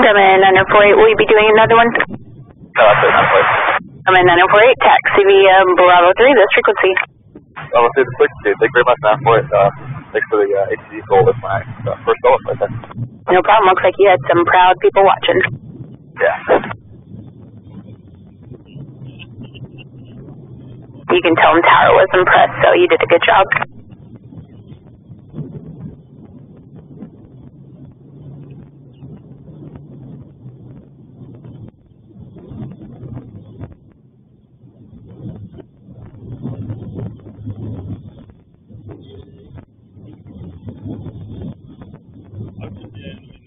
Come in 948, will you be doing another one? No, that's it, not place. Come in 948, taxi via Bravo 3, this frequency. Bravo 3, this frequency. Thank you very much, 948. Thanks for the ATC call with my first call right there. No problem, looks like you had some proud people watching. Yeah. You can tell them Tower was impressed, so you did a good job. Yeah.